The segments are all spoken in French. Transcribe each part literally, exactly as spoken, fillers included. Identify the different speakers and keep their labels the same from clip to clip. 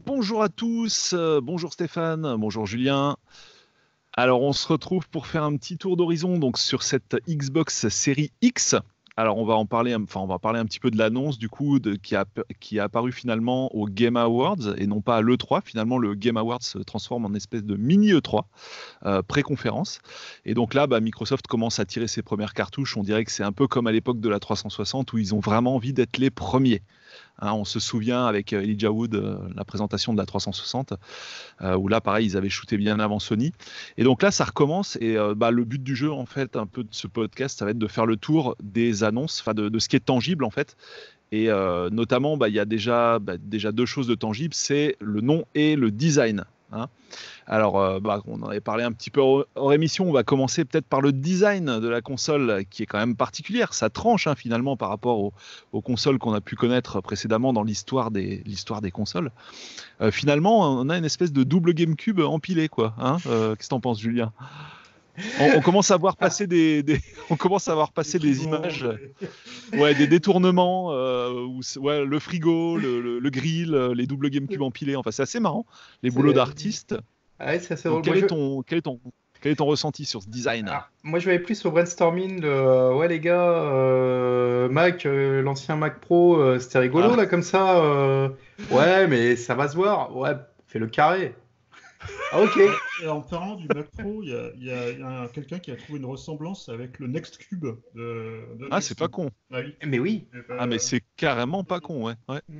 Speaker 1: bonjour à tous, euh, bonjour Stéphane, bonjour Julien. Alors on se retrouve pour faire un petit tour d'horizon donc sur cette Xbox Series X. Alors on va en parler, enfin on va parler un petit peu de l'annonce du coup de, qui, a, qui a apparu finalement au Game Awards et non pas à l'E trois. Finalement le Game Awards se transforme en espèce de mini E trois euh, pré-conférence. Et donc là bah, Microsoft commence à tirer ses premières cartouches. On dirait que c'est un peu comme à l'époque de la trois cent soixante où ils ont vraiment envie d'être les premiers. Hein, on se souvient avec Elijah Wood, euh, la présentation de la trois cent soixante, euh, où là, pareil, ils avaient shooté bien avant Sony. Et donc là, ça recommence. Et euh, bah, le but du jeu, en fait, un peu de ce podcast, ça va être de faire le tour des annonces, enfin de, de ce qui est tangible, en fait. Et euh, notamment, bah, il y a déjà, bah, déjà deux choses de tangibles, c'est le nom et le design. Hein. Alors, euh, bah, on en avait parlé un petit peu hors émission. On va commencer peut-être par le design de la console, qui est quand même particulière. Ça tranche hein, finalement par rapport aux, aux consoles qu'on a pu connaître précédemment dans l'histoire des, l'histoire des consoles. Euh, finalement, on a une espèce de double GameCube empilé, quoi. Hein euh, qu'est-ce que t'en penses, Julien? On, on commence à voir passer des, des on commence à voir passer des images, ouais, des détournements, euh, où, ouais, le frigo, le, le, le grill, les doubles GameCube empilés. Enfin, c'est assez marrant. Les boulots d'artistes.
Speaker 2: Ah ouais, c'est assez
Speaker 1: Donc,
Speaker 2: drôle.
Speaker 1: quel,
Speaker 2: Moi,
Speaker 1: est
Speaker 2: je...
Speaker 1: ton, quel, est ton, quel est ton ressenti sur ce design?
Speaker 2: Ah, moi, je voyais plus au brainstorming le euh, ouais, les gars, euh, Mac, euh, l'ancien Mac Pro, euh, c'était rigolo
Speaker 1: Ah.
Speaker 2: là, comme ça. euh, Ouais, mais ça va se voir. Ouais, fais le carré. Ah, ok.
Speaker 3: Et, et en parlant du Mac Pro, il y a, y a- y a quelqu'un qui a trouvé une ressemblance avec le Next Cube de, de
Speaker 1: Ah, c'est
Speaker 3: Next.
Speaker 1: pas con.
Speaker 3: Ah oui.
Speaker 2: Mais oui.
Speaker 3: Et ben,
Speaker 1: Ah, mais c'est carrément pas con, ouais. ouais.
Speaker 2: Mm.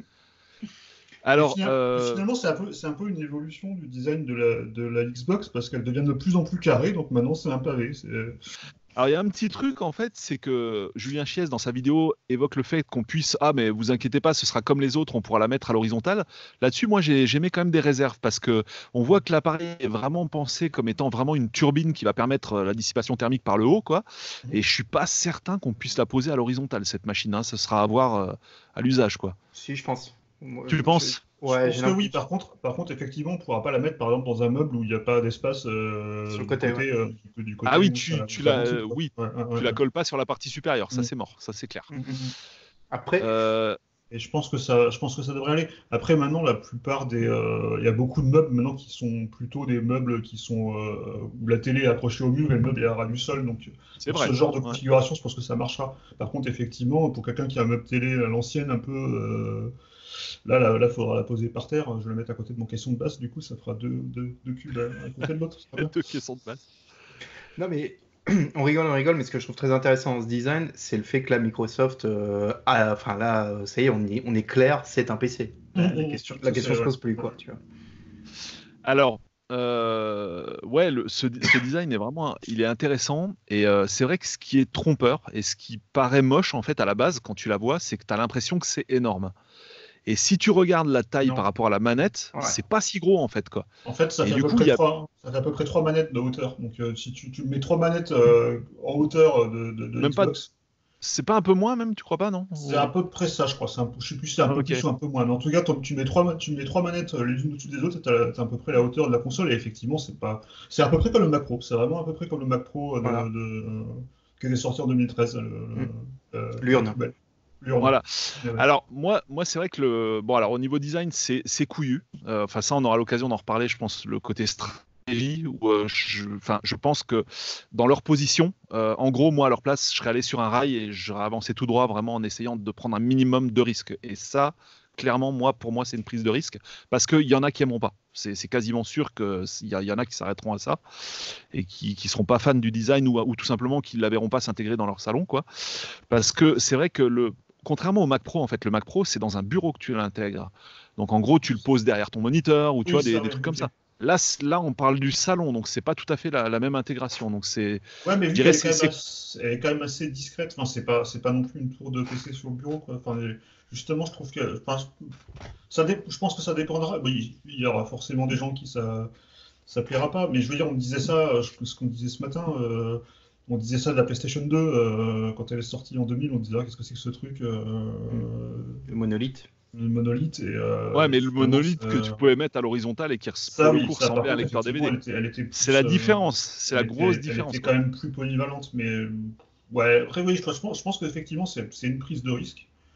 Speaker 3: et
Speaker 1: Alors,
Speaker 3: fina- et
Speaker 1: euh,
Speaker 3: finalement, c'est un peu, c'est un peu une évolution du design de la, de la Xbox parce qu'elle devient de plus en plus carrée, donc maintenant c'est un pavé. c'est-
Speaker 1: alors, il y a un petit truc, en fait, c'est que Julien Chies, dans sa vidéo, évoque le fait qu'on puisse, ah, mais vous inquiétez pas, ce sera comme les autres, on pourra la mettre à l'horizontale. Là-dessus, moi, j'ai, j'émets quand même des réserves parce que on voit que l'appareil est vraiment pensé comme étant vraiment une turbine qui va permettre euh, la dissipation thermique par le haut, quoi. Et je suis pas certain qu'on puisse la poser à l'horizontale, cette machine. Hein. Ce sera à voir euh, à l'usage, quoi.
Speaker 2: Si, je pense. Moi,
Speaker 1: Tu le
Speaker 2: je-
Speaker 1: penses?
Speaker 3: Je
Speaker 2: Ouais,
Speaker 3: pense
Speaker 2: j'ai
Speaker 3: que oui,
Speaker 2: l'impression.
Speaker 3: par contre, par contre, effectivement, on ne pourra pas la mettre par exemple dans un meuble où il n'y a pas d'espace euh,
Speaker 2: Sur le
Speaker 3: du
Speaker 2: côté, ouais.
Speaker 3: côté, euh, du, du côté
Speaker 1: Ah oui,
Speaker 3: où
Speaker 1: tu,
Speaker 3: ça,
Speaker 1: tu
Speaker 3: où ça
Speaker 1: la,
Speaker 3: ventile,
Speaker 1: euh,
Speaker 3: quoi.
Speaker 1: oui,
Speaker 3: Ouais, ouais,
Speaker 1: tu
Speaker 3: ouais,
Speaker 1: la
Speaker 3: ouais.
Speaker 1: colles pas sur la partie supérieure, ça
Speaker 3: Mm.
Speaker 1: c'est mort, ça c'est clair.
Speaker 2: Mm, mm, mm. Après,
Speaker 1: Euh,
Speaker 3: Et je pense que ça, je pense que ça devrait aller. Après, maintenant, la plupart des, euh, il y a beaucoup de meubles maintenant qui sont plutôt des meubles qui sont euh, où la télé est accrochée au mur et le meuble est à ras du sol. Donc,
Speaker 1: c'est
Speaker 3: pour
Speaker 1: vrai.
Speaker 3: ce genre de
Speaker 1: Ouais.
Speaker 3: configuration, je pense que ça marchera. Par contre, effectivement, pour quelqu'un qui a un meuble télé à l'ancienne, un peu, euh, là, là, là, faudra la poser par terre. Je vais la mettre à côté de mon caisson de basse. Du coup, ça fera deux, deux, deux cubes à, à côté de l'autre. Ça sera bien.
Speaker 1: Deux caissons de base.
Speaker 2: non mais on rigole, on rigole, mais ce que je trouve très intéressant dans ce design, c'est le fait que là, Microsoft, euh, a- enfin là, euh, ça y est, on est, on est clair, c'est un P C. La, la
Speaker 3: Mm, mm,
Speaker 2: question, la
Speaker 3: ça,
Speaker 2: question
Speaker 3: c'est-
Speaker 2: se
Speaker 3: ouais.
Speaker 2: pose plus, quoi, tu vois.
Speaker 1: Alors, euh, ouais, le- ce, ce design est vraiment, il est intéressant et euh, c'est vrai que ce qui est trompeur et ce qui paraît moche en fait à la base quand tu la vois, c'est que tu as l'impression que c'est énorme. Et si tu regardes la taille par
Speaker 3: Non.
Speaker 1: rapport à la manette,
Speaker 2: Ouais.
Speaker 1: c'est pas si gros en fait quoi.
Speaker 3: En fait, ça
Speaker 1: Et
Speaker 3: fait à
Speaker 1: du
Speaker 3: peu
Speaker 1: coup, il
Speaker 3: près
Speaker 1: y a,
Speaker 3: trois, ça fait à peu près trois manettes de hauteur. Donc, euh, si tu, tu mets trois manettes euh, en hauteur de, de, de
Speaker 1: même pas,
Speaker 3: Xbox,
Speaker 1: c'est pas un peu moins même, tu crois pas non?
Speaker 3: c'est à
Speaker 1: Ou-
Speaker 3: peu près ça, je crois. C'est un peu- je sais plus si c'est un peu
Speaker 1: Ok.
Speaker 3: plus ou un peu moins. Mais en tout cas, toi, tu mets trois, ma- tu mets trois manettes euh, les unes au-dessus des autres, et t'as, t'as à peu près la hauteur de la console. Et effectivement, c'est pas, c'est à peu près comme le Mac Pro. C'est vraiment à peu près comme le Mac Pro euh, de,
Speaker 2: Voilà.
Speaker 3: de, euh, qui est sorti en deux mille treize. Le,
Speaker 2: Mm.
Speaker 3: le- euh,
Speaker 2: L'urne.
Speaker 3: la poubelle. L'urne.
Speaker 1: Voilà.
Speaker 3: Ouais, ouais.
Speaker 1: Alors moi, moi c'est vrai que le bon alors au niveau design c'est c'est couillu. Euh, Enfin ça on aura l'occasion d'en reparler. Je pense le côté stratégie où euh, je enfin je pense que dans leur position, euh, en gros moi à leur place je serais allé sur un rail et j'aurais avancé tout droit vraiment en essayant de prendre un minimum de risques. Et ça clairement moi pour moi c'est une prise de risque parce qu'il y en a qui aimeront pas. C'est c'est quasiment sûr que il y, a- il y en a qui s'arrêteront à ça et qui qui seront pas fans du design ou ou tout simplement qui la verront pas s'intégrer dans leur salon quoi. Parce que c'est vrai que le contrairement au Mac Pro, en fait, le Mac Pro, c'est dans un bureau que tu l'intègres. Donc, en gros, tu le poses derrière ton moniteur ou tu
Speaker 3: Oui,
Speaker 1: vois,
Speaker 3: ça,
Speaker 1: des, des
Speaker 3: ouais,
Speaker 1: trucs comme
Speaker 3: ok.
Speaker 1: ça. Là, c- là, on parle du salon, donc c'est pas tout à fait la, la même intégration. Donc, c'est,
Speaker 3: Ouais, mais
Speaker 1: je
Speaker 3: vu qu'elle
Speaker 1: dirais,
Speaker 3: est quand
Speaker 1: c'est,
Speaker 3: même
Speaker 1: c'est-
Speaker 3: assez, elle est quand même assez discrète, enfin, c'est pas, c'est pas non plus une tour de P C sur le bureau, quoi. Enfin, et justement, je trouve que, enfin, ça dé- je pense que ça dépendra. Oui, il y aura forcément des gens qui ça, ça plaira pas, mais je veux dire, on disait ça, euh, je- ce qu'on disait ce matin, euh, on disait ça de la PlayStation deux euh, quand elle est sortie en deux mille, on disait ah, qu'est-ce que c'est que ce truc, euh,
Speaker 2: Le monolithe.
Speaker 3: le monolithe, et,
Speaker 1: ouais,
Speaker 3: euh, et
Speaker 1: mais le
Speaker 3: finalement,
Speaker 1: monolithe que tu
Speaker 3: ça,
Speaker 1: pouvais mettre à l'horizontale et qui, res-
Speaker 3: ça,
Speaker 1: pour le
Speaker 3: oui,
Speaker 1: coup,
Speaker 3: ça par
Speaker 1: ressemblait à un
Speaker 3: contre,
Speaker 1: lecteur
Speaker 3: effectivement, elle
Speaker 1: D V D.
Speaker 3: était, elle était
Speaker 1: C'est
Speaker 3: plus,
Speaker 1: la
Speaker 3: euh,
Speaker 1: différence, c'est
Speaker 3: elle
Speaker 1: la grosse
Speaker 3: était, elle
Speaker 1: différence,
Speaker 3: était
Speaker 1: quoi.
Speaker 3: quand même plus polyvalente, mais ouais, après oui, je pense, je pense qu'effectivement c'est c'est une prise de risque.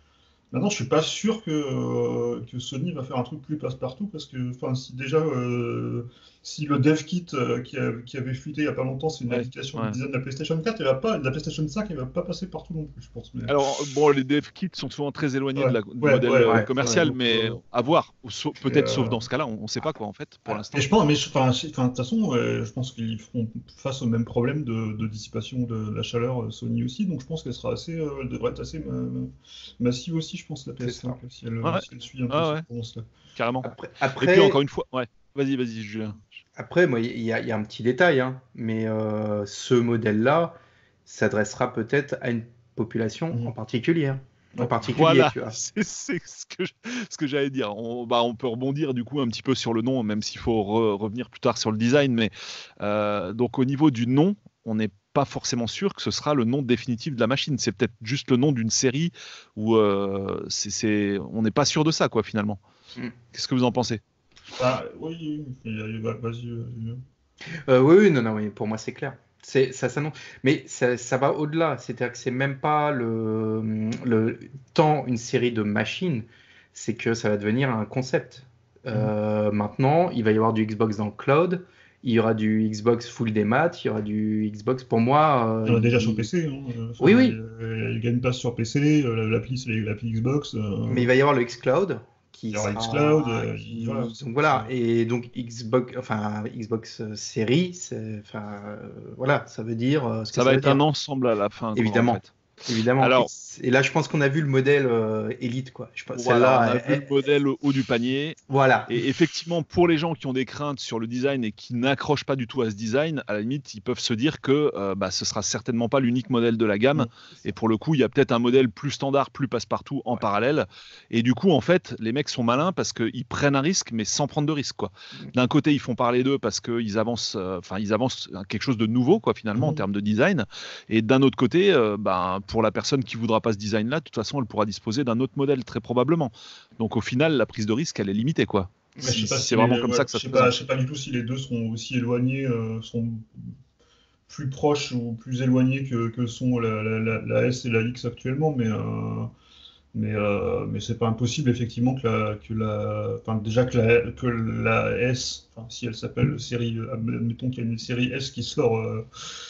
Speaker 3: Maintenant, je suis pas sûr que, euh, que Sony va faire un truc plus passe-partout parce que, enfin, si déjà, euh, si le dev kit euh, qui, a- qui avait fuité il y a pas longtemps, c'est une
Speaker 1: Ouais,
Speaker 3: indication du
Speaker 1: ouais.
Speaker 3: design de la PlayStation quatre, il va pas, de la PlayStation cinq, il va pas passer partout non plus, je pense. Mais...
Speaker 1: Alors, bon, les dev kits sont souvent très éloignés de
Speaker 3: Ouais,
Speaker 1: la- du
Speaker 3: ouais,
Speaker 1: modèle
Speaker 3: ouais,
Speaker 1: euh,
Speaker 3: ouais,
Speaker 2: Ouais.
Speaker 3: ouais,
Speaker 1: commercial,
Speaker 3: donc,
Speaker 1: mais
Speaker 3: euh,
Speaker 1: à voir. Ou sau-
Speaker 3: et,
Speaker 1: peut-être sauf
Speaker 3: euh,
Speaker 1: dans ce cas-là, on ne sait pas quoi en fait pour
Speaker 3: ah,
Speaker 1: l'instant.
Speaker 3: et je pense, mais je- enfin, je- enfin, de toute façon, ouais, je pense qu'ils feront face au même problème de, de dissipation de la chaleur euh, Sony aussi, donc je pense qu'elle sera assez, euh, elle devrait être assez ma- massive aussi, je pense, la
Speaker 2: C'est
Speaker 3: P S cinq,
Speaker 2: ça.
Speaker 3: si elle,
Speaker 1: Ouais,
Speaker 3: si elle suit un peu
Speaker 1: ouais,
Speaker 3: cette
Speaker 1: ouais,
Speaker 3: tendance-là.
Speaker 1: carrément.
Speaker 2: Après,
Speaker 1: Et puis encore
Speaker 2: après,
Speaker 1: une fois, ouais. Vas-y, vas-y, Julien.
Speaker 2: après moi, il y, a il y a un petit détail, hein, mais euh, ce modèle-là s'adressera peut-être à une population en
Speaker 3: Mhm.
Speaker 2: particulier. En
Speaker 3: Ouais.
Speaker 2: particulier,
Speaker 1: Voilà,
Speaker 2: tu vois.
Speaker 1: c'est c'est ce que je- ce que j'allais dire. On, bah, on peut rebondir du coup un petit peu sur le nom, même s'il faut re- revenir plus tard sur le design. Mais euh, donc au niveau du nom, on n'est pas forcément sûr que ce sera le nom définitif de la machine. C'est peut-être juste le nom d'une série où euh, c'est, c'est- on n'est pas sûr de ça, quoi, finalement.
Speaker 2: Mm.
Speaker 1: Qu'est-ce que vous en pensez?
Speaker 3: Ah, oui, il y a- il y a- vas-y. euh, Julien.
Speaker 2: Euh, oui, oui, non, non, oui, pour moi c'est clair. C'est ça, ça non. Mais ça, ça va au-delà. C'est-à-dire que c'est même pas le, le tant une série de machines, c'est que ça va devenir un concept. Euh, maintenant, il va y avoir du Xbox dans le cloud, il y aura du Xbox full des maths, il y aura du Xbox. Pour moi,
Speaker 3: Il
Speaker 2: euh,
Speaker 3: y en a déjà sur
Speaker 2: il-
Speaker 3: P C. Hein. euh,
Speaker 2: oui,
Speaker 3: Enfin, il y
Speaker 2: oui,
Speaker 3: a, il y a Game Pass sur P C, euh, l'appli, c'est l'appli Xbox.
Speaker 2: mais
Speaker 3: euh,
Speaker 2: il va y avoir le xCloud
Speaker 3: il
Speaker 2: qui
Speaker 3: y aura xCloud.
Speaker 2: sera,
Speaker 3: euh, il- voilà,
Speaker 2: qui,
Speaker 3: c'est-
Speaker 2: donc
Speaker 3: c'est-
Speaker 2: voilà. Et donc Xbox, enfin Xbox euh, série, c'est, enfin euh, voilà, ça veut dire euh, ce que
Speaker 1: Ça
Speaker 2: ça
Speaker 1: va
Speaker 2: veut
Speaker 1: être un
Speaker 2: dire.
Speaker 1: ensemble à la fin, quoi, en
Speaker 2: Évidemment,
Speaker 1: fait.
Speaker 2: évidemment. Et,
Speaker 1: Alors,
Speaker 2: c- et là, je pense qu'on a vu le modèle euh, Elite, quoi. Je pense,
Speaker 1: voilà, on
Speaker 2: celle-là,
Speaker 1: a
Speaker 2: elle-
Speaker 1: vu le
Speaker 2: elle-
Speaker 1: modèle au haut du panier.
Speaker 2: voilà.
Speaker 1: Et effectivement, pour les gens qui ont des craintes sur le design et qui n'accrochent pas du tout à ce design, à la limite, ils peuvent se dire que euh, bah, ce sera certainement pas l'unique modèle de la gamme.
Speaker 3: Mm.
Speaker 1: Et pour le coup, il y a peut-être un modèle plus standard, plus passe-partout en
Speaker 2: Ouais.
Speaker 1: parallèle. Et du coup, en fait, les mecs sont malins parce qu'ils prennent un risque, mais sans prendre de risque, quoi.
Speaker 2: Mm.
Speaker 1: D'un côté, ils font parler d'eux parce qu'ils avancent, euh, enfin, ils avancent quelque chose de nouveau, quoi, finalement, en
Speaker 3: Mhm.
Speaker 1: termes de design. Et d'un autre côté, euh, bah, pour la personne qui voudra pas ce design-là, de toute façon, elle pourra disposer d'un autre modèle, très probablement. Donc, au final, la prise de risque, elle est limitée, quoi.
Speaker 3: Mais je
Speaker 1: Si,
Speaker 3: sais pas
Speaker 1: si
Speaker 3: si
Speaker 1: c'est vraiment
Speaker 3: les-
Speaker 1: comme
Speaker 3: ouais,
Speaker 1: ça que
Speaker 3: je
Speaker 1: ça se
Speaker 3: sais pas,
Speaker 1: présente.
Speaker 3: je sais pas du tout si les deux seront aussi éloignés, euh, sont plus proches ou plus éloignés que, que sont la, la- la- la S et la X actuellement, mais euh, mais euh, mais c'est pas impossible effectivement que la que la, enfin déjà que la que la S, enfin si elle s'appelle série, euh, admettons qu'il y a une série S qui sort, euh,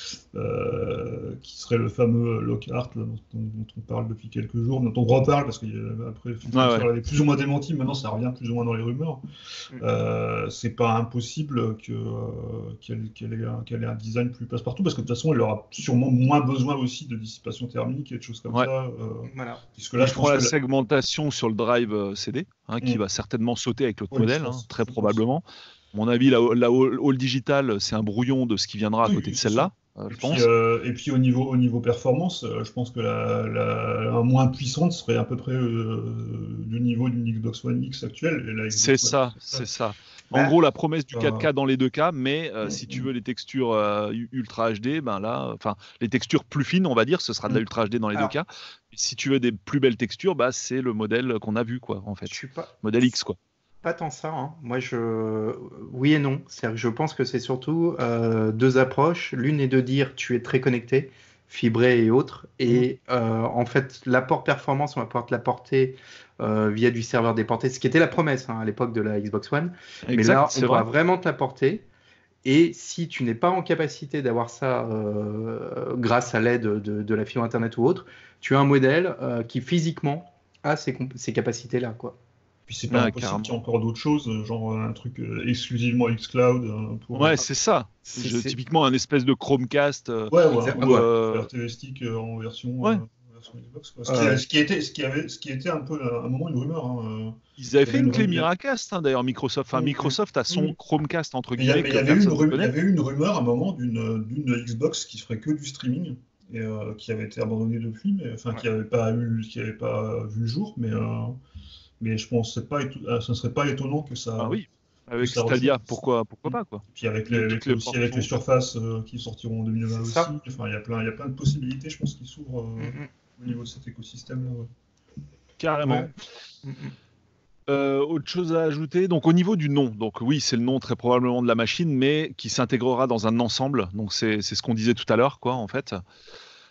Speaker 3: euh, qui serait le fameux Lockhart là, dont, dont on parle depuis quelques jours, dont on reparle parce qu'après
Speaker 1: Ouais, ouais.
Speaker 3: elle avait plus ou moins démenti, maintenant ça revient plus ou moins dans les rumeurs.
Speaker 2: Mm.
Speaker 3: Euh, c'est pas impossible que, euh, qu'elle, qu'elle ait un, qu'elle ait un design plus passe-partout, parce que de toute façon, elle aura sûrement moins besoin aussi de dissipation thermique et de choses comme
Speaker 1: Ouais.
Speaker 3: ça. euh,
Speaker 2: Voilà.
Speaker 3: puisque là,
Speaker 1: Ils
Speaker 3: je
Speaker 1: feront
Speaker 3: pense
Speaker 1: la
Speaker 3: que. la-
Speaker 1: segmentation sur le drive euh, C D, hein, qui
Speaker 3: Mm.
Speaker 1: va certainement sauter avec l'autre
Speaker 3: Oui, je
Speaker 1: modèle, hein,
Speaker 3: pense,
Speaker 1: très
Speaker 3: je pense.
Speaker 1: probablement. À mon avis, la, la All All Digital, c'est un brouillon de ce qui viendra à
Speaker 3: Oui,
Speaker 1: côté
Speaker 3: oui,
Speaker 1: de
Speaker 3: c'est sûr.
Speaker 1: celle-là, euh,
Speaker 3: Et
Speaker 1: je
Speaker 3: puis,
Speaker 1: pense.
Speaker 3: euh, et puis au niveau, au niveau performance, euh, je pense que la, la, la moins puissante serait à peu près euh, du niveau d'une Xbox One X actuelle. Et la
Speaker 1: C'est
Speaker 3: Xbox One
Speaker 1: ça,
Speaker 3: X,
Speaker 1: c'est ça. En
Speaker 2: Bah,
Speaker 1: gros, la promesse du
Speaker 3: euh,
Speaker 1: quatre K dans les deux cas, mais euh,
Speaker 3: mm,
Speaker 1: si tu
Speaker 3: mm,
Speaker 1: veux les textures euh, u- Ultra H D, ben là, enfin, les textures plus fines, on va dire, ce sera de la
Speaker 3: mm.
Speaker 1: Ultra H D dans les deux
Speaker 2: alors,
Speaker 1: cas. Et si tu veux des plus belles textures, bah, c'est le modèle qu'on a vu, quoi, en
Speaker 2: je
Speaker 1: fait.
Speaker 2: suis pas,
Speaker 1: Modèle X, quoi.
Speaker 2: pas tant ça, hein. Moi, je, oui et non. C'est-à-dire que je pense que c'est surtout euh, deux approches. L'une est de dire tu es très connecté, fibré et autres, et euh, en fait, l'apport performance, on va pouvoir te l'apporter euh, via du serveur déporté, ce qui était la promesse hein, à l'époque de la Xbox One. Mais
Speaker 1: Exact,
Speaker 2: là, on
Speaker 1: c'est
Speaker 2: pourra
Speaker 1: vrai.
Speaker 2: vraiment te l'apporter. Et si tu n'es pas en capacité d'avoir ça euh, grâce à l'aide de, de la fibre Internet ou autre, tu as un modèle euh, qui physiquement a ces, comp- ces capacités-là, quoi.
Speaker 3: Puis c'est pas
Speaker 1: Ouais,
Speaker 3: impossible qu'il y ait
Speaker 1: carrément.
Speaker 3: encore d'autres choses, euh, genre euh, un truc euh, exclusivement xCloud euh, pour.
Speaker 1: Ouais,
Speaker 3: euh,
Speaker 1: c'est ça.
Speaker 2: C'est,
Speaker 1: Je-
Speaker 2: c'est...
Speaker 1: typiquement, un espèce de Chromecast euh,
Speaker 3: Ouais, ouais,
Speaker 2: exa-
Speaker 1: ou
Speaker 3: ouais,
Speaker 2: ouais.
Speaker 1: euh,
Speaker 3: R T Stick euh, en version,
Speaker 1: ouais,
Speaker 3: euh, en version Xbox, quoi. Ce qui,
Speaker 2: Euh,
Speaker 3: ce qui était, ce qui avait, ce qui était un peu à un moment une rumeur. Hein, euh.
Speaker 1: ils avaient
Speaker 3: Il y
Speaker 1: fait
Speaker 3: avait
Speaker 1: une
Speaker 3: une
Speaker 1: clé
Speaker 3: rumeur.
Speaker 1: Miracast, hein, d'ailleurs, Microsoft. Enfin,
Speaker 3: Mm, mm,
Speaker 1: Microsoft a son
Speaker 3: mm.
Speaker 1: Chromecast, entre
Speaker 3: Mais il y, a-
Speaker 1: guillemets,
Speaker 3: mais il
Speaker 1: que
Speaker 3: y avait eu une,
Speaker 1: personne ne
Speaker 3: ru- il y
Speaker 1: connaît.
Speaker 3: avait eu une rumeur à un moment d'une d'une Xbox qui ferait que du streaming et euh, qui avait été abandonnée depuis, mais enfin qui
Speaker 2: ouais.
Speaker 3: n'avait pas eu, qui avait pas vu le jour, mais euh, mais je pense que pas, éto- euh, ce ne serait pas étonnant que
Speaker 1: Ah
Speaker 3: ça
Speaker 1: oui,
Speaker 3: que
Speaker 1: avec
Speaker 3: ça rejoue.
Speaker 1: Stadia, pourquoi, pourquoi
Speaker 3: Mm.
Speaker 1: pas, quoi.
Speaker 3: Puis avec
Speaker 1: Il y
Speaker 3: les,
Speaker 1: a
Speaker 3: avec
Speaker 1: toutes
Speaker 3: les-
Speaker 1: les
Speaker 3: aussi
Speaker 1: portes
Speaker 3: avec les
Speaker 1: sont-
Speaker 3: surfaces euh, qui sortiront en deux mille vingt
Speaker 2: C'est
Speaker 3: aussi.
Speaker 2: ça.
Speaker 3: Enfin, il y a plein, il y a plein de possibilités, je pense, qui s'ouvrent
Speaker 2: Mm,
Speaker 3: euh,
Speaker 2: mm.
Speaker 3: au niveau de cet écosystème-là. Ouais.
Speaker 1: Carrément.
Speaker 2: Ouais. Mm, mm.
Speaker 1: Euh, autre chose à ajouter, donc au niveau du nom, donc oui, c'est le nom très probablement de la machine, mais qui s'intégrera dans un ensemble. Donc c'est c'est ce qu'on disait tout à l'heure, quoi, en fait.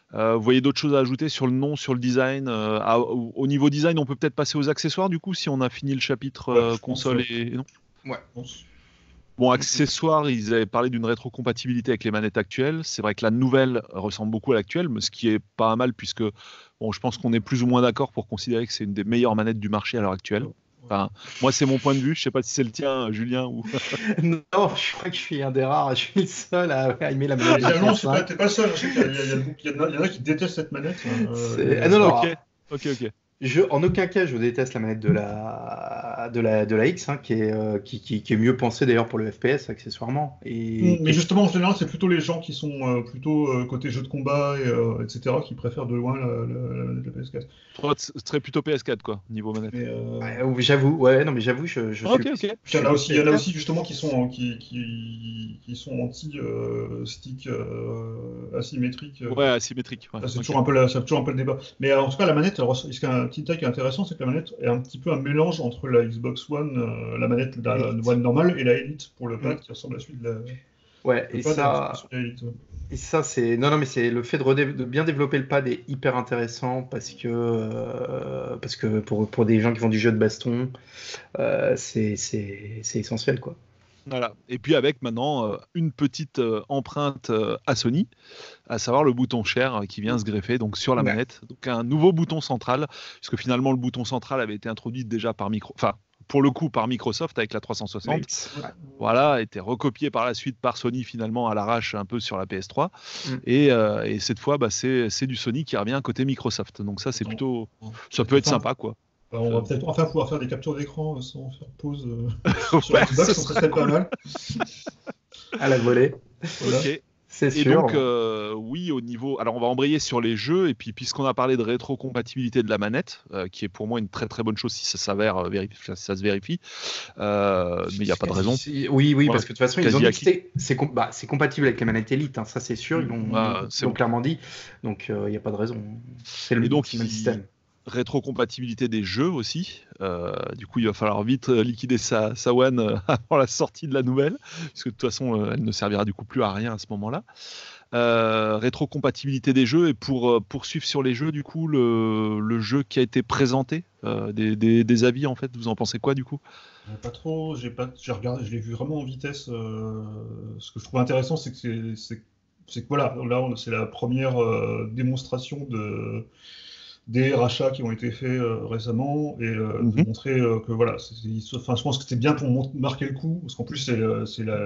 Speaker 1: Euh, vous voyez d'autres choses à ajouter sur le nom, sur le design euh, à- au, au niveau design, on peut peut-être passer aux accessoires du coup, si on a fini le chapitre euh,
Speaker 3: Ouais, je pense,
Speaker 1: console
Speaker 3: ouais.
Speaker 1: et... non
Speaker 2: Ouais.
Speaker 3: Je pense.
Speaker 1: Bon,
Speaker 2: Mm,
Speaker 1: accessoires, ils avaient parlé d'une rétrocompatibilité avec les manettes actuelles. C'est vrai que la nouvelle ressemble beaucoup à l'actuelle, mais ce qui est pas mal puisque bon, je pense qu'on est plus ou moins d'accord pour considérer que c'est une des meilleures manettes du marché à l'heure actuelle. Enfin, moi, c'est mon point de vue. Je sais pas si c'est le tien, Julien. Ou...
Speaker 2: Non, je crois que je suis un des rares, je suis le seul à à aimer la manette
Speaker 3: Et
Speaker 2: de
Speaker 3: non, c'est pas,
Speaker 2: P S cinq.
Speaker 3: t'es pas le seul. Je sais qu'il y, a- il y a- il y a beaucoup- il y en a il y en a qui détestent cette manette. euh,
Speaker 2: C'est-
Speaker 3: et,
Speaker 2: Ah non,
Speaker 3: euh,
Speaker 2: non,
Speaker 1: Ok,
Speaker 2: ah,
Speaker 1: ok, ok.
Speaker 2: je, en aucun cas je déteste la manette de la, de la, de la X, hein, qui est, euh, qui, qui, qui est mieux pensée d'ailleurs pour le F P S accessoirement. Et
Speaker 3: Mais justement, en général, c'est plutôt les gens qui sont euh, plutôt euh, côté jeu de combat, et, euh, et cetera, qui préfèrent de loin la, la, la manette de P S quatre.
Speaker 1: Toi, ce serait plutôt P S quatre, quoi, niveau manette.
Speaker 3: Mais euh,
Speaker 2: euh, j'avoue, ouais, non mais j'avoue, je, je suis
Speaker 1: Ok,
Speaker 2: plus,
Speaker 1: ok.
Speaker 2: je
Speaker 3: il y en
Speaker 2: suis
Speaker 3: a
Speaker 2: plus
Speaker 3: aussi, il y en a
Speaker 2: P S quatre.
Speaker 3: aussi justement qui sont qui, qui, qui sont anti euh, stick euh, asymétrique. euh.
Speaker 1: Ouais, asymétrique. Ouais,
Speaker 3: Ça, c'est
Speaker 1: ok.
Speaker 3: toujours un peu la- c'est toujours un peu le débat. Mais euh, en tout cas, la manette, alors, ce qui est un petit détail qui est intéressant, c'est que la manette est un petit peu un mélange entre la Xbox One, euh, la manette la, la
Speaker 2: Elite.
Speaker 3: One normale, et la Elite pour le pad,
Speaker 2: Mm.
Speaker 3: qui ressemble à celui de la,
Speaker 2: Ouais,
Speaker 3: le
Speaker 2: et
Speaker 3: pad ressemble à
Speaker 2: ça,
Speaker 3: celui de la Elite. Ouais.
Speaker 2: et ça c'est, non, non, mais c'est le fait de, redé- de bien développer le pad est hyper intéressant parce que, euh, parce que pour, pour des gens qui font du jeu de baston, euh, c'est, c'est, c'est essentiel, quoi.
Speaker 1: Voilà. Et puis avec maintenant euh, une petite euh, empreinte euh, à Sony, à savoir le bouton share euh, qui vient se greffer donc sur la
Speaker 2: Ouais.
Speaker 1: manette. Donc un nouveau bouton central, puisque finalement le bouton central avait été introduit déjà par micro, enfin pour le coup par Microsoft avec la trois cent soixante.
Speaker 2: Ouais.
Speaker 1: Voilà, a été recopié par la suite par Sony finalement à l'arrache un peu sur la P S trois.
Speaker 2: Mm.
Speaker 1: Et, euh, et cette fois, bah, c'est c'est du Sony qui revient côté Microsoft. Donc ça, c'est
Speaker 3: Attends.
Speaker 1: plutôt,
Speaker 3: Bon.
Speaker 1: ça peut être
Speaker 3: Enfin,
Speaker 1: sympa quoi.
Speaker 3: bah, on va
Speaker 1: Euh,
Speaker 3: peut-être enfin pouvoir faire des captures d'écran euh, sans faire pause euh, sur
Speaker 1: Ouais,
Speaker 3: Xbox,
Speaker 1: ce
Speaker 3: donc ça
Speaker 1: sera
Speaker 3: serait pas
Speaker 1: cool.
Speaker 3: mal.
Speaker 2: À la volée,
Speaker 3: Voilà.
Speaker 1: Ok.
Speaker 2: c'est
Speaker 1: Et
Speaker 2: sûr.
Speaker 1: donc, euh, oui, au niveau. Alors, on va embrayer sur les jeux. Et puis, puisqu'on a parlé de rétrocompatibilité de la manette, euh, qui est pour moi une très très bonne chose si ça s'avère euh, vérifi- ça, ça se vérifie. Euh, mais il n'y a pas de raison.
Speaker 2: Si- Oui, oui,
Speaker 1: Voilà.
Speaker 2: parce que de toute façon, ils
Speaker 1: Quasi
Speaker 2: ont dit que
Speaker 1: acquis.
Speaker 2: c'était- c'est com- bah, c'est compatible avec les manettes Elite, hein, ça c'est sûr, ils l'ont
Speaker 1: Ah,
Speaker 2: ils
Speaker 1: c'est
Speaker 2: l'ont
Speaker 1: bon.
Speaker 2: clairement dit. Donc il n'y a pas de raison. C'est le,
Speaker 1: Et donc,
Speaker 2: c'est le même
Speaker 1: il-
Speaker 2: système.
Speaker 1: rétrocompatibilité des jeux aussi. Euh, du coup, il va falloir vite euh, liquider sa, sa One euh, avant la sortie de la nouvelle, puisque de toute façon, euh, elle ne servira du coup plus à rien à ce moment-là. Euh, rétrocompatibilité des jeux, et pour euh, poursuivre sur les jeux, du coup, le, le jeu qui a été présenté, euh, des, des- des avis en fait, vous en pensez quoi du coup?
Speaker 3: Euh, Pas trop, j'ai pas, j'ai regardé, je l'ai vu vraiment en vitesse. euh, ce que je trouve intéressant, c'est que c'est, c'est, c'est que voilà, là, on- c'est la première euh, démonstration de des rachats qui ont été faits euh, récemment et euh, de
Speaker 1: Mhm.
Speaker 3: montrer euh, que voilà, c'est, c'est- enfin, je pense que c'était bien pour mon- marquer le coup, parce qu'en plus c'est, euh, c'est la,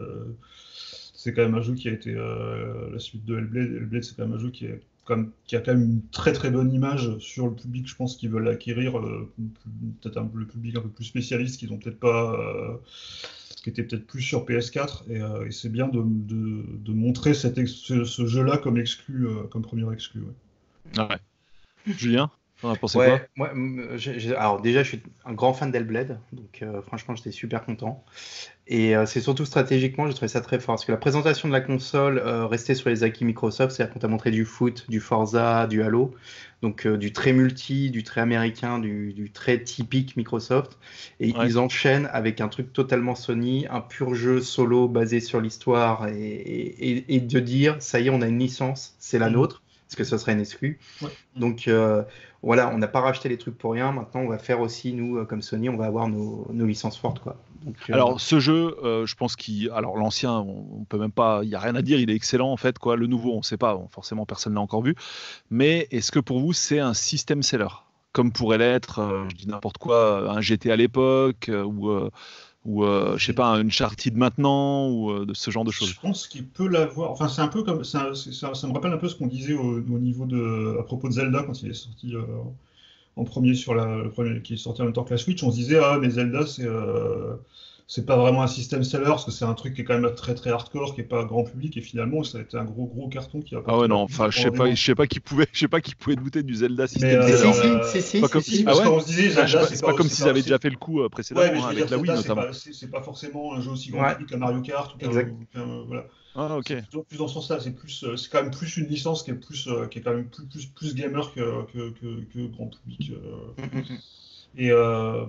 Speaker 3: c'est quand même un jeu qui a été euh, la suite de Hellblade. Hellblade, c'est quand même un jeu qui est quand même- qui a quand même une très très bonne image sur le public, je pense, qui veulent l'acquérir, euh, peut-être un- le public un peu plus spécialiste, qui n'ont peut-être pas, euh, qui était peut-être plus sur P S quatre, et, euh, et c'est bien de, de- de montrer cet ex- ce, ce jeu-là comme exclu, euh, comme premier exclu. Ouais.
Speaker 1: Ouais. Julien, t'en as pensé quoi?
Speaker 2: Ouais, moi, mm, j'ai- j'ai- alors déjà, je suis un grand fan d'Hellblade, donc euh, franchement, j'étais super content. Et euh, c'est surtout stratégiquement, j'ai trouvé ça très fort, parce que la présentation de la console euh, restait sur les acquis Microsoft, c'est-à-dire qu'on t'a montré du foot, du Forza, du Halo, donc euh, du très multi, du très américain, du, du très typique Microsoft. Et
Speaker 1: Ouais.
Speaker 2: ils enchaînent avec un truc totalement Sony, un pur jeu solo basé sur l'histoire, et, et- et de dire, ça y est, on a une licence, c'est la
Speaker 3: Mhm.
Speaker 2: nôtre, parce que ça serait une exclue.
Speaker 3: Ouais.
Speaker 2: Donc euh, voilà, on n'a pas racheté les trucs pour rien. Maintenant, on va faire aussi, nous, euh, comme Sony, on va avoir nos, nos licences fortes, quoi. Donc, euh,
Speaker 1: Alors ce jeu, euh, je pense qu'il, alors l'ancien, on, on peut même pas, il y a rien à dire, il est excellent en fait quoi. Le nouveau, on sait pas, bon, forcément personne l'a encore vu. Mais est-ce que pour vous c'est un system seller, comme pourrait l'être, euh, je dis n'importe quoi, un G T à l'époque euh, ou euh, ou euh, je sais pas, un Uncharted maintenant ou euh, de ce genre de choses.
Speaker 3: Je pense qu'il peut l'avoir. Enfin, c'est un peu comme. c'est un- c'est- ça, ça me rappelle un peu ce qu'on disait au, au niveau de. À propos de Zelda quand il est sorti euh, en premier sur la. Le premier qui est sorti en même temps que la Switch. On se disait, ah, mais Zelda, c'est. euh, c'est pas vraiment un système seller parce que c'est un truc qui est quand même très très hardcore, qui est pas grand public, et finalement ça a été un gros gros carton qui a
Speaker 1: Ah ouais
Speaker 3: apporté
Speaker 1: non,
Speaker 3: leur
Speaker 1: enfin je sais pas, je sais pas qui pouvait, je sais pas qui pouvait douter du Zelda
Speaker 3: Mais
Speaker 1: system
Speaker 3: euh,
Speaker 2: Mais
Speaker 1: seller.
Speaker 2: si,
Speaker 3: euh,
Speaker 2: si, si, si,
Speaker 1: Pas
Speaker 2: si,
Speaker 1: comme-
Speaker 2: si,
Speaker 3: si,
Speaker 1: Ah
Speaker 3: parce
Speaker 1: ouais
Speaker 3: qu'on se disait,
Speaker 1: Ah, je sais
Speaker 3: Zelda,
Speaker 1: pas,
Speaker 3: c'est
Speaker 1: c'est pas comme
Speaker 3: c'est
Speaker 1: s'ils avaient
Speaker 3: c'est-
Speaker 1: déjà fait le coup euh, précédemment
Speaker 3: Ouais, mais
Speaker 1: hein,
Speaker 3: je veux
Speaker 1: avec
Speaker 3: dire,
Speaker 1: la Wii
Speaker 3: Zelda, c'est
Speaker 1: notamment.
Speaker 3: pas, c'est c'est pas forcément un jeu aussi grand
Speaker 2: Ouais.
Speaker 3: public qu'un Mario Kart ou qu'un.
Speaker 2: Exact.
Speaker 3: ou qu'un- voilà.
Speaker 1: Ah ok.
Speaker 3: C'est plutôt plus dans ce sens-là. C'est plus, euh, c'est quand même plus une licence qui est plus, euh, qui est quand même plus, plus, plus gamer que, que, que, que grand public. euh.
Speaker 2: Mm, mm, mm.
Speaker 3: Et euh,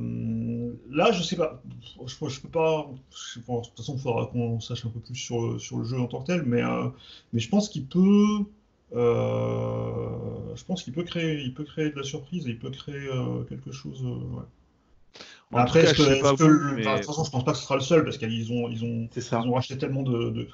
Speaker 3: là, je sais pas. Je, je peux pas. je- bon, de toute façon, il faudra qu'on sache un peu plus sur, sur le jeu en tant que tel, mais, euh, mais je pense qu'il peut. euh, je pense qu'il peut créer, il peut créer de la surprise et il peut créer euh, quelque chose. euh, ouais. Mais
Speaker 1: En tout
Speaker 3: après,
Speaker 1: cas,
Speaker 3: est-ce
Speaker 1: je
Speaker 3: que,
Speaker 1: sais
Speaker 3: est-ce
Speaker 1: pas
Speaker 3: que
Speaker 1: vous,
Speaker 3: le- enfin, de
Speaker 1: mais
Speaker 3: toute façon, je pense pas que ce sera le seul parce qu'ils ont, ils ont,
Speaker 2: C'est
Speaker 3: ils
Speaker 2: ça.
Speaker 3: ont racheté tellement de, de,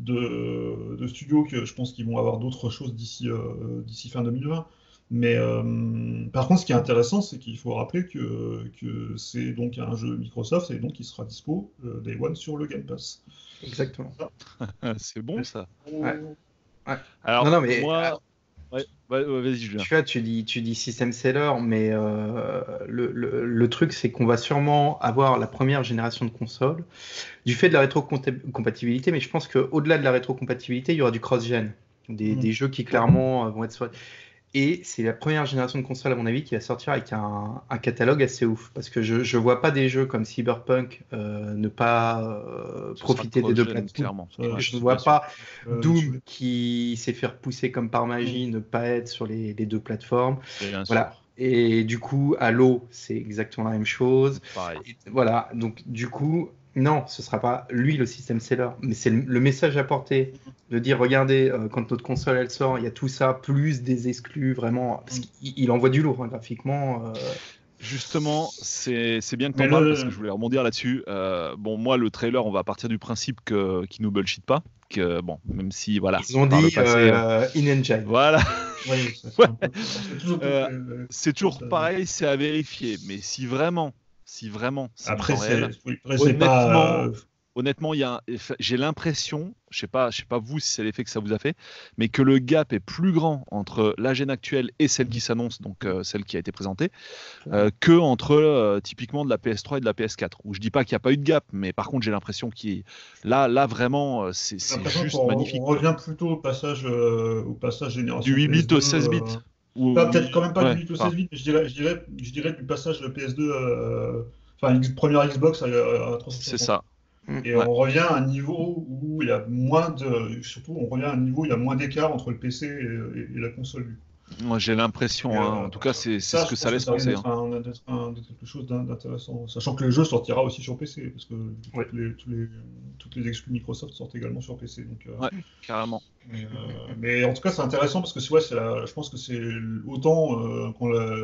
Speaker 3: de, de studios que je pense qu'ils vont avoir d'autres choses d'ici euh, d'ici fin deux mille vingt. Mais euh, par contre, ce qui est intéressant, c'est qu'il faut rappeler que, que c'est donc un jeu Microsoft et donc il sera dispo euh, Day One sur le Game Pass.
Speaker 2: Exactement.
Speaker 1: c'est bon ça.
Speaker 2: Ouais. Ouais. Non,
Speaker 1: Alors
Speaker 2: non, mais ah,
Speaker 1: moi, ouais, ouais, ouais, vas-y Julien.
Speaker 2: tu vois, tu dis, tu dis système seller, mais euh, le, le, le truc, c'est qu'on va sûrement avoir la première génération de consoles du fait de la rétrocompatibilité, mais je pense qu'au-delà de la rétrocompatibilité, il y aura du cross-gen. Des,
Speaker 3: Mhm.
Speaker 2: des jeux qui clairement euh, vont être soit. Et c'est la première génération de consoles, à mon avis, qui va sortir avec un, un catalogue assez ouf. Parce que je ne vois pas des jeux comme Cyberpunk euh, ne pas euh,
Speaker 1: Ce sera
Speaker 2: profiter des deux
Speaker 1: cross-gen,
Speaker 2: plateformes.
Speaker 1: clairement.
Speaker 3: Ça,
Speaker 1: Ouais,
Speaker 2: Je
Speaker 3: je
Speaker 2: ne
Speaker 3: sais
Speaker 1: bien
Speaker 2: vois
Speaker 1: sûr.
Speaker 2: pas
Speaker 3: euh,
Speaker 2: Doom
Speaker 3: là-dessus.
Speaker 2: qui s'est fait repousser comme par magie
Speaker 3: Mhm.
Speaker 2: ne pas être sur les, les deux plateformes.
Speaker 1: Bien
Speaker 2: Voilà.
Speaker 1: sûr.
Speaker 2: Et du coup, Halo, c'est exactement la même chose.
Speaker 1: Pareil.
Speaker 2: Et voilà. Donc, du coup, non, ce sera pas lui le système seller, mais c'est le, le message apporté de dire regardez, euh, quand notre console elle sort, il y a tout ça, plus des exclus, vraiment. Parce
Speaker 3: Mhm.
Speaker 2: qu'il il envoie du lourd hein, graphiquement. euh,
Speaker 1: Justement, c'est c'est bien que tu
Speaker 3: Mais
Speaker 1: en parles parce que
Speaker 3: le,
Speaker 1: je voulais rebondir là-dessus. Euh, bon, moi, le trailer, on va partir du principe que qu'il nous bullshit pas. Que bon, même si voilà,
Speaker 2: Ils ont
Speaker 1: par le
Speaker 2: dit
Speaker 1: passé, euh,
Speaker 2: euh, in-engine.
Speaker 1: voilà,
Speaker 3: oui, ça
Speaker 1: ouais.
Speaker 3: fait un peu. C'est toujours
Speaker 1: Euh,
Speaker 3: euh,
Speaker 1: c'est toujours
Speaker 3: ça-
Speaker 1: pareil, c'est à vérifier. Mais si vraiment, si vraiment c'est du
Speaker 3: Après,
Speaker 1: temps
Speaker 3: c'est
Speaker 1: réel,
Speaker 3: oui, après, c'est pas.
Speaker 1: honnêtement,
Speaker 3: euh,
Speaker 1: honnêtement, il y a, un- j'ai l'impression, je sais pas, je sais pas vous si c'est l'effet que ça vous a fait, mais que le gap est plus grand entre la gêne actuelle et celle qui s'annonce, donc euh, celle qui a été présentée, euh, que entre euh, typiquement de la P S trois et de la P S quatre. Où je dis pas qu'il n'y a pas eu de gap, mais par contre j'ai l'impression qu'il y a- là, là vraiment, euh, c'est
Speaker 3: J'ai
Speaker 1: c'est
Speaker 3: l'impression qu'on
Speaker 1: juste
Speaker 3: on
Speaker 1: magnifique quoi.
Speaker 3: revient plutôt au passage, euh, au passage
Speaker 1: Du
Speaker 3: génération
Speaker 1: huit bits
Speaker 3: P S deux.
Speaker 1: au seize bits.
Speaker 3: euh, Pas
Speaker 1: Ou
Speaker 3: peut-être quand même pas du
Speaker 1: ouais,
Speaker 3: huit au
Speaker 1: enfin,
Speaker 3: seize bits, mais je dirais, je dirais, je dirais du passage de P S deux, euh, enfin X- première Xbox à, à
Speaker 1: c'est
Speaker 3: trois cent soixante.
Speaker 1: ça.
Speaker 2: Mm.
Speaker 3: Et
Speaker 1: Ouais.
Speaker 3: on revient à un niveau où il y a moins de, surtout on revient à un niveau où il y a moins d'écart entre le P C et, et- et la console du coup.
Speaker 1: Moi j'ai
Speaker 3: Et,
Speaker 1: l'impression, hein.
Speaker 3: euh,
Speaker 1: En tout cas c'est
Speaker 3: et
Speaker 1: c'est
Speaker 3: ça,
Speaker 1: ce
Speaker 3: je
Speaker 1: que ça
Speaker 3: pense que
Speaker 1: laisse
Speaker 3: ça risque
Speaker 1: penser.
Speaker 3: d'être
Speaker 1: Hein.
Speaker 3: un, d'être un- d'être quelque chose d'in- d'intéressant, sachant que le jeu sortira aussi sur P C, parce que
Speaker 2: Ouais.
Speaker 3: toutes les, tous les, toutes les exclus Microsoft sortent également sur P C. Donc, euh,
Speaker 1: Ouais, carrément.
Speaker 3: mais, euh, mais en tout cas, c'est intéressant parce que c'est- ouais, c'est la- je pense que c'est autant euh, quand, la,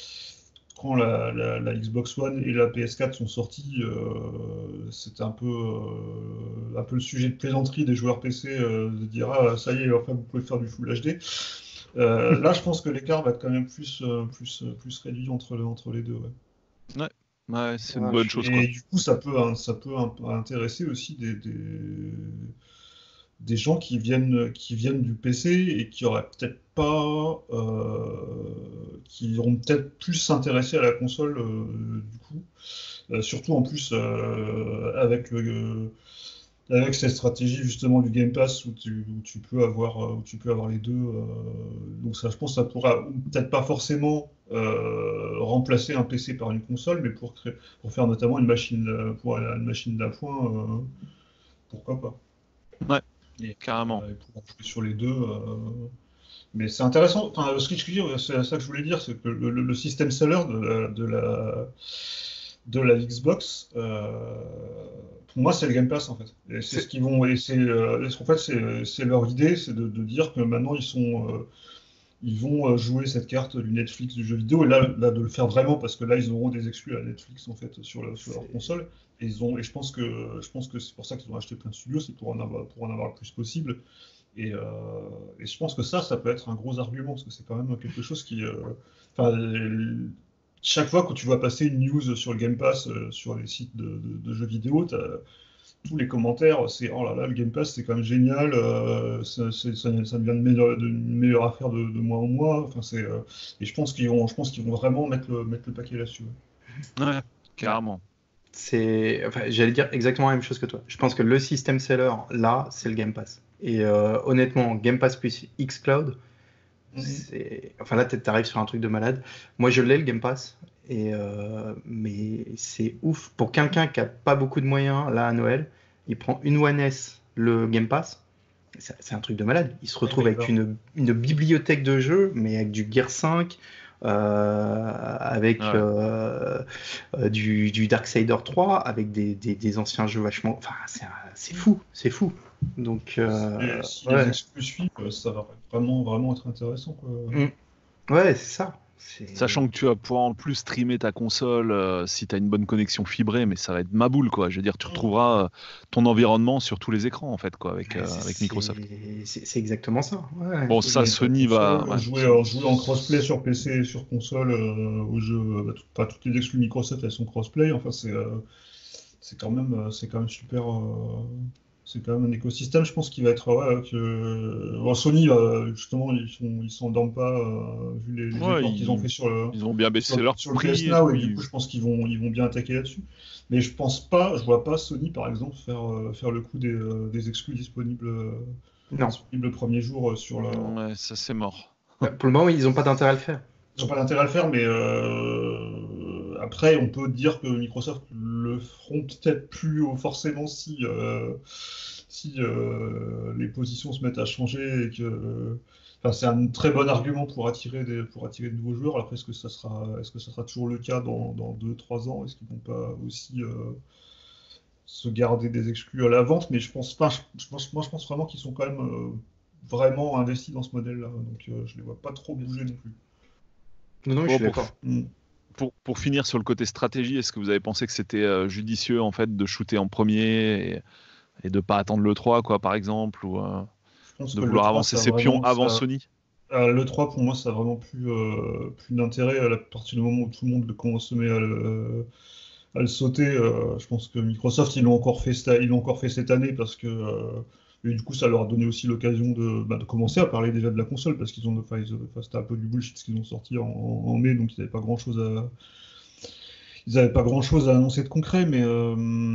Speaker 3: quand la, la- la Xbox One et la P S quatre sont sorties, euh, c'était un peu, euh, un peu le sujet de plaisanterie des joueurs P C euh, de dire ah ça y est, enfin vous pouvez faire du Full H D. Euh, là, je pense que l'écart va être quand même plus, euh, plus, plus réduit entre, entre les deux. Ouais.
Speaker 1: Ouais, ouais, c'est une
Speaker 2: Ah, je
Speaker 1: bonne
Speaker 2: suis-
Speaker 1: chose quoi.
Speaker 3: Et du coup, ça peut, hein, ça peut un- intéresser aussi des, des, des gens qui viennent, qui viennent du P C et qui auraient peut-être pas, euh, qui auront peut-être plus s'intéresser à la console euh, du coup. Euh, surtout en plus euh, avec le, avec cette stratégie justement du Game Pass où tu, où tu peux avoir, euh, où tu peux avoir les deux. euh, donc ça, je pense que ça pourra peut-être pas forcément euh, remplacer un P C par une console, mais pour créer, pour faire notamment une machine, euh, pour une machine d'appoint, euh, pourquoi pas.
Speaker 1: Ouais,
Speaker 3: Et,
Speaker 1: carrément.
Speaker 3: euh, et pouvoir jouer sur les deux. euh, Mais c'est intéressant. Enfin, ce que je veux dire, c'est ça que je voulais dire, c'est que le, le- le système seller de la, de la, de la Xbox, euh, pour moi, c'est le Game Pass en fait. Et c'est ce
Speaker 2: c'est-
Speaker 3: qu'ils vont, et c'est, euh, et en fait, c'est c'est leur idée, c'est de, de dire que maintenant ils sont, euh, ils vont euh, jouer cette carte du Netflix du jeu vidéo et là, là de le faire vraiment parce que là ils auront des exclus à Netflix en fait sur, la- sur leur
Speaker 2: c'est-
Speaker 3: console. Et ils ont, et je pense que, je pense que c'est pour ça qu'ils ont acheté plein de studios, c'est pour en avoir, pour en avoir le plus possible. Et, euh, et je pense que ça, ça peut être un gros argument, parce que c'est quand même quelque chose qui... euh, enfin, euh, chaque fois que tu vois passer une news sur le Game Pass, euh, sur les sites de, de- de jeux vidéo, t'as- tous les commentaires, c'est «Oh là là, le Game Pass, c'est quand même génial, euh, ça, c'est- ça- ça devient une meilleure, une meilleure affaire de, de mois en mois.» Enfin, c'est, euh, et je pense qu'ils vont, je pense qu'ils vont vraiment mettre le, mettre le paquet là-dessus. Ouais.
Speaker 1: Ouais,
Speaker 2: ouais.
Speaker 1: carrément.
Speaker 2: C'est, enfin, j'allais dire exactement la même chose que toi. Je pense que le système seller, là, c'est le Game Pass. Et euh, honnêtement, Game Pass plus xCloud,
Speaker 3: Mhm.
Speaker 2: c'est... Enfin là, peut-être t'arrives sur un truc de malade. Moi, je l'ai, le Game Pass. Et euh, mais c'est ouf. Pour quelqu'un qui a pas beaucoup de moyens, là, à Noël, il prend une One S, le Game Pass. C'est c'est un truc de malade. Il se
Speaker 3: Ouais,
Speaker 2: retrouve
Speaker 3: mais
Speaker 2: avec
Speaker 3: alors,
Speaker 2: une, une bibliothèque de jeux, mais avec du Gear cinq, euh, avec
Speaker 1: Ouais.
Speaker 2: euh, euh, du, du Darksider trois, avec des, des, des anciens jeux vachement. Enfin, c'est un- c'est fou, c'est fou. Donc, euh,
Speaker 3: si si
Speaker 2: ouais.
Speaker 3: les exclus suivent, ça va vraiment, vraiment être intéressant, quoi.
Speaker 2: Mm. Ouais, c'est ça. C'est...
Speaker 1: Sachant que tu vas pouvoir en plus streamer ta console euh, si tu as une bonne connexion fibrée, mais ça va être ma boule, quoi. Je veux dire, tu retrouveras euh, ton environnement sur tous les écrans, en fait, quoi, avec,
Speaker 2: Ouais,
Speaker 1: euh,
Speaker 2: c'est,
Speaker 1: avec Microsoft.
Speaker 2: c'est, c'est exactement ça. Ouais.
Speaker 1: Bon,
Speaker 3: Et
Speaker 1: ça,
Speaker 3: jouer avec ta
Speaker 1: Sony va.
Speaker 3: console,
Speaker 1: Ouais.
Speaker 3: jouer, euh, jouer en crossplay sur P C et sur console euh, aux jeux, bah, tout- pas toutes les exclus Microsoft elles sont crossplay. Enfin, c'est euh, c'est quand même, euh, c'est quand même super. euh, c'est quand même un écosystème, je pense, qui va être. Ouais, que... bon, Sony, euh, justement, ils sont, ils s'endorment pas euh, vu les, les
Speaker 1: Ouais,
Speaker 3: efforts qu'ils ont fait
Speaker 1: ils,
Speaker 3: sur le,
Speaker 1: ils ont bien
Speaker 3: sur,
Speaker 1: baissé leur
Speaker 3: sur le P S
Speaker 1: prix et
Speaker 3: Now,
Speaker 1: tout.
Speaker 3: et du coup,
Speaker 1: ils-
Speaker 3: je pense qu'ils vont, ils vont bien attaquer là-dessus. Mais je pense pas, je vois pas Sony, par exemple, faire, euh, faire le coup des, euh, des exclus disponibles, euh,
Speaker 2: Non.
Speaker 3: disponibles le premier jour euh, sur leur.
Speaker 1: Ouais, ça, c'est mort.
Speaker 2: Bah, pour le moment, ils n'ont pas d'intérêt à le faire.
Speaker 3: Ils n'ont pas d'intérêt à le faire, mais euh, après, on peut dire que Microsoft le feront peut-être plus forcément si, euh, si euh, les positions se mettent à changer et que. Enfin, c'est un très bon argument pour attirer des, pour attirer de nouveaux joueurs. Après, est-ce que ça sera, est-ce que ça sera toujours le cas dans, dans deux trois ans? Est-ce qu'ils vont pas aussi euh, se garder des exclus à la vente? Mais je pense pas. Je, je pense, moi, je pense vraiment qu'ils sont quand même euh, vraiment investis dans ce modèle-là. Donc, euh, je les vois pas trop bouger non plus.
Speaker 2: Non, non, je
Speaker 1: Bon,
Speaker 2: suis
Speaker 1: pour,
Speaker 2: d'accord.
Speaker 3: Mm.
Speaker 1: pour, pour finir sur le côté stratégie, est-ce que vous avez pensé que c'était euh, judicieux, en fait, de shooter en premier et, et de pas attendre le trois, quoi, par exemple, ou euh,
Speaker 3: Je pense
Speaker 1: de
Speaker 3: que le
Speaker 1: vouloir
Speaker 3: trois,
Speaker 1: avancer
Speaker 3: ça a
Speaker 1: ses pions
Speaker 3: vraiment,
Speaker 1: avant
Speaker 3: ça,
Speaker 1: Sony?
Speaker 3: euh, le trois, pour moi, ça a vraiment plus, euh, plus d'intérêt à la partir du moment où tout le monde commence à le, à le, à le sauter. Euh, je pense que Microsoft, ils l'ont encore fait, cette- ils l'ont encore fait cette année parce que, euh, et du coup, ça leur a donné aussi l'occasion de, bah, de commencer à parler déjà de la console parce qu'ils ont, enfin, ils- enfin, c'était un peu du bullshit ce qu'ils ont sorti en, en mai, donc ils n'avaient pas grand-chose à, ils n'avaient pas grand-chose à annoncer de concret, mais, euh,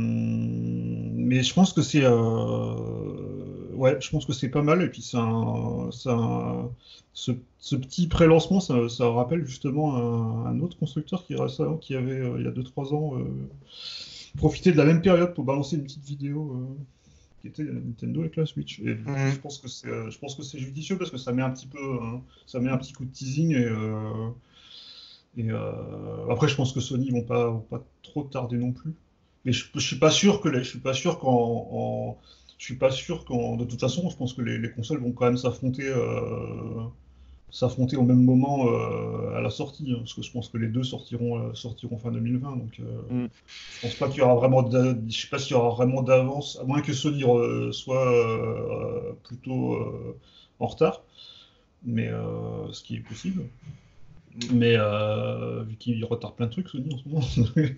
Speaker 3: mais je pense que c'est, euh, ouais, je pense que c'est pas mal. Et puis c'est un, c'est un- ce, ce petit pré-lancement, ça, ça rappelle justement un, un autre constructeur qui, récemment- qui avait euh, il y a deux trois ans euh, profité de la même période pour balancer une petite vidéo. euh, qui était la Nintendo avec la Switch. Et du coup,
Speaker 2: Mhm.
Speaker 3: je pense que c'est, euh, je pense que c'est judicieux parce que ça met un petit peu, hein, ça met un petit coup de teasing et, euh, et euh, après, je pense que Sony vont pas, vont pas trop tarder non plus. Mais je, je suis pas sûr que les, je suis pas sûr qu'en, en- je suis pas sûr qu'en, de toute façon, je pense que les, les consoles vont quand même s'affronter, euh, s'affronter au même moment euh, à la sortie, hein, parce que je pense que les deux sortiront, euh, sortiront fin deux mille vingt. Donc, euh,
Speaker 1: Mm.
Speaker 3: je pense pas qu'il y aura vraiment, d'a- je sais pas s'il y aura vraiment d'avance, à moins que Sony euh, soit euh, plutôt euh, en retard, mais euh, ce qui est possible. Mais euh, vu qu'il retarde plein de trucs, Sony en ce moment.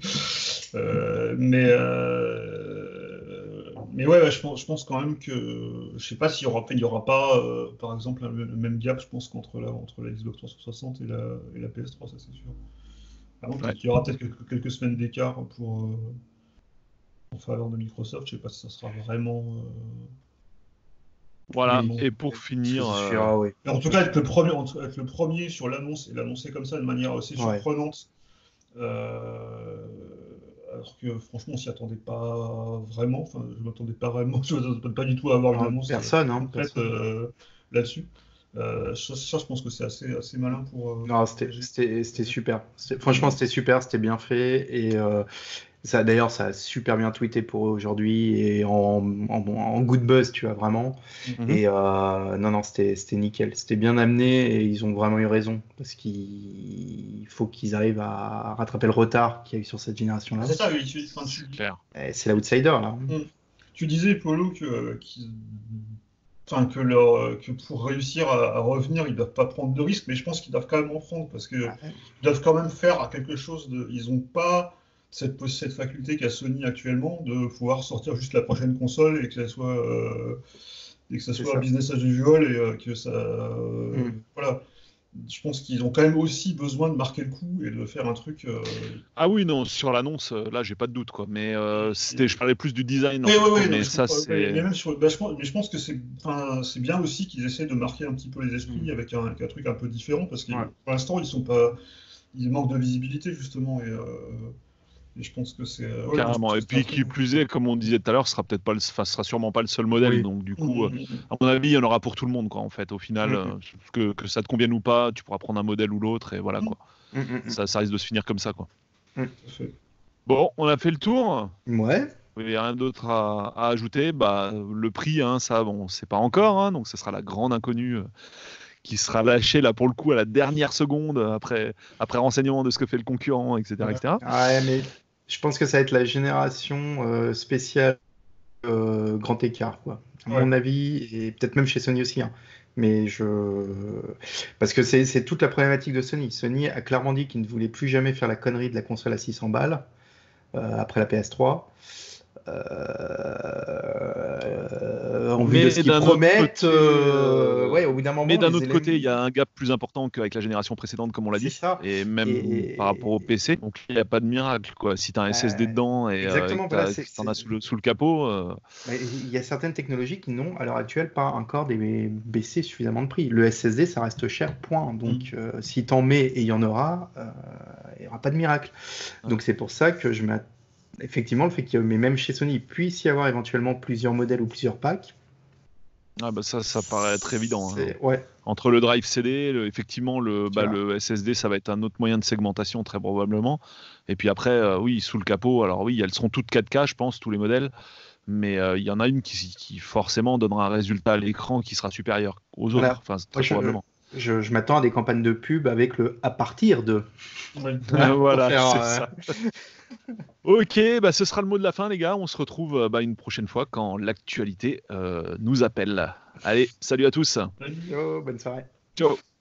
Speaker 3: Euh, mais, euh, mais ouais, ouais, je pense, je pense quand même que. Je sais pas s'il y aura, il y aura pas, euh, par exemple, le, le même gap, je pense, qu'entre la, entre la Xbox trois cent soixante et la, et la P S trois, ça c'est sûr. Par contre,
Speaker 1: Ouais.
Speaker 3: peut-être qu'il y aura peut-être quelques, quelques semaines d'écart pour, euh, en faveur de Microsoft. Je sais pas si ça sera vraiment. euh,
Speaker 1: Voilà.
Speaker 3: vraiment-
Speaker 1: Et pour
Speaker 2: Je
Speaker 1: finir,
Speaker 2: suis,
Speaker 1: euh,
Speaker 2: ah oui.
Speaker 3: Mais en tout cas, être le premier, être le premier sur l'annonce et l'annoncer comme ça de manière assez
Speaker 2: Ouais.
Speaker 3: surprenante. Euh, alors que franchement, on s'y attendait pas vraiment. Enfin, je m'attendais pas vraiment. Je m'attendais pas du tout à avoir une
Speaker 2: Ah,
Speaker 3: annonce euh,
Speaker 2: personne, hein,
Speaker 3: concrète
Speaker 2: personne.
Speaker 3: euh, là-dessus. Euh, ça, ça, je pense que c'est assez, assez malin pour, euh,
Speaker 2: Non,
Speaker 3: pour
Speaker 2: c'était,
Speaker 3: protéger.
Speaker 2: c'était, c'était super. C'était- franchement, c'était super, c'était bien fait. Et euh, ça, d'ailleurs, ça a super bien tweeté pour eux aujourd'hui et en, en, en good buzz, tu vois, vraiment.
Speaker 1: mhm.
Speaker 2: Et euh, non, non, c'était, c'était nickel. C'était bien amené et ils ont vraiment eu raison parce qu'il faut qu'ils arrivent à rattraper le retard qu'il y a eu sur cette génération-là.
Speaker 3: C'est ça, oui, tu, enfin, tu,
Speaker 1: C'est clair.
Speaker 2: Et c'est l'outsider, là.
Speaker 3: Mm. Tu disais, Polo, que, qu'ils- enfin, que, leur, que pour réussir à, à revenir, ils ne doivent pas prendre de risques, mais je pense qu'ils doivent quand même en prendre parce qu'ils
Speaker 2: Ah, ouais.
Speaker 3: doivent quand même faire quelque chose de. Ils n'ont pas cette, pos- cette faculté qu'a Sony actuellement de pouvoir sortir juste la prochaine console et que ça soit, euh, et que ça
Speaker 2: C'est
Speaker 3: soit
Speaker 2: ça.
Speaker 3: business as usual et euh, que ça. euh,
Speaker 2: Mm.
Speaker 3: Voilà. Je pense qu'ils ont quand même aussi besoin de marquer le coup et de faire un truc. euh,
Speaker 1: Ah oui, non, sur l'annonce, euh, là, j'ai pas de doute, quoi. Mais euh, c'était, je parlais plus du design, en
Speaker 3: Mais
Speaker 1: fait,
Speaker 3: ouais,
Speaker 1: quoi.
Speaker 3: ouais, non, mais
Speaker 1: Mais
Speaker 3: je
Speaker 1: ça,
Speaker 3: comprends. Mais, mais
Speaker 1: c'est.
Speaker 3: même sur, bah, je pense, mais je pense que c'est, enfin, c'est bien aussi qu'ils essaient de marquer un petit peu les esprits
Speaker 2: Mm.
Speaker 3: avec un, avec un truc un peu différent parce que
Speaker 2: Ouais.
Speaker 3: pour l'instant ils sont pas, ils manquent de visibilité justement et, euh, et je pense que c'est, ouais, non, je pense
Speaker 1: Carrément.
Speaker 3: que
Speaker 1: Et
Speaker 3: c'est un
Speaker 1: puis,
Speaker 3: truc.
Speaker 1: qui plus est, comme on disait tout à l'heure, ce sera peut-être pas, le... enfin, ce sera sûrement pas le seul modèle.
Speaker 2: Oui.
Speaker 1: Donc, du
Speaker 3: Hum,
Speaker 1: coup, euh,
Speaker 3: hum, hum, hum.
Speaker 1: à mon avis, il y en aura pour tout le monde, quoi. En fait, au final,
Speaker 2: Mm.
Speaker 1: euh, que, que ça te convienne ou pas, tu pourras prendre un modèle ou l'autre, et voilà,
Speaker 3: Hum,
Speaker 1: quoi.
Speaker 2: Mm, mm,
Speaker 1: Ça, ça risque de se finir comme ça, quoi.
Speaker 2: mm.
Speaker 3: tout à fait.
Speaker 1: Bon, on a fait le tour.
Speaker 2: Ouais.
Speaker 1: Oui, rien d'autre à, à ajouter. Bah, le prix, hein, ça, bon, c'est pas encore, hein, donc ce sera la grande inconnue euh, qui sera lâchée là pour le coup à la dernière seconde euh, après, après renseignement de ce que fait le concurrent, et cetera,
Speaker 3: Ouais.
Speaker 1: et cetera.
Speaker 2: Ouais, mais je pense que ça va être la génération euh, spéciale euh, grand écart, quoi. À
Speaker 3: Ouais.
Speaker 2: mon avis, et peut-être même chez Sony aussi, hein. Mais je. Parce que c'est c'est toute la problématique de Sony. Sony a clairement dit qu'il ne voulait plus jamais faire la connerie de la console à six cents balles euh, après la P S trois. Euh, en vue de ce
Speaker 1: Mais
Speaker 2: qu'ils
Speaker 1: d'un autre
Speaker 2: promettent,
Speaker 1: côté,
Speaker 2: euh,
Speaker 1: euh,
Speaker 2: ouais, au bout d'un
Speaker 1: mais
Speaker 2: moment,
Speaker 1: d'un
Speaker 2: les
Speaker 1: autre côté, il y
Speaker 2: éléments.
Speaker 1: a un gap plus important qu'avec la génération précédente, comme on l'a
Speaker 2: C'est
Speaker 1: dit,
Speaker 2: ça.
Speaker 1: et même par rapport au
Speaker 2: Et
Speaker 1: P C. Donc il n'y a pas de miracle, quoi. Si tu as un S S D
Speaker 2: euh,
Speaker 1: dedans et, euh, et
Speaker 2: exactement, voilà,
Speaker 1: que
Speaker 2: c'est,
Speaker 1: tu en as
Speaker 2: c'est-
Speaker 1: sous le, sous le capot, euh,
Speaker 2: mais il y a certaines technologies qui n'ont à l'heure actuelle pas encore des baissé suffisamment de prix. Le S S D, ça reste cher, point. Donc,
Speaker 3: Mm.
Speaker 2: euh, si t'en mets et il y en aura, euh, il n'y aura pas de miracle.
Speaker 1: Ouais.
Speaker 2: Donc, c'est pour ça que je m'attends. Effectivement, le fait qu'il y ait, mais même chez Sony, il puisse y avoir éventuellement plusieurs modèles ou plusieurs packs.
Speaker 1: ah bah ça, ça paraît être évident, hein.
Speaker 2: C'est ouais,
Speaker 1: Entre le drive C D, le- effectivement, le,
Speaker 2: tu
Speaker 1: bah,
Speaker 2: vois.
Speaker 1: le S S D, ça va être un autre moyen de segmentation, très probablement. Et puis après, euh, oui, sous le capot, alors oui, elles seront toutes quatre K, je pense, tous les modèles. Mais euh, il y en a une qui, qui forcément donnera un résultat à l'écran qui sera supérieur aux autres,
Speaker 2: Voilà.
Speaker 1: enfin,
Speaker 2: Moi,
Speaker 1: très
Speaker 2: je,
Speaker 1: probablement.
Speaker 2: je, je m'attends à des campagnes de pub avec le à partir de.
Speaker 3: Ouais.
Speaker 2: Hein, pour
Speaker 1: Voilà,
Speaker 2: faire.
Speaker 1: c'est
Speaker 2: euh,
Speaker 1: ça. Ok, bah ce sera le mot de la fin, les gars. On se retrouve euh, bah, une prochaine fois quand l'actualité euh, nous appelle. Allez, salut à tous.
Speaker 3: Salut.
Speaker 2: Yo, bonne soirée.
Speaker 1: Ciao.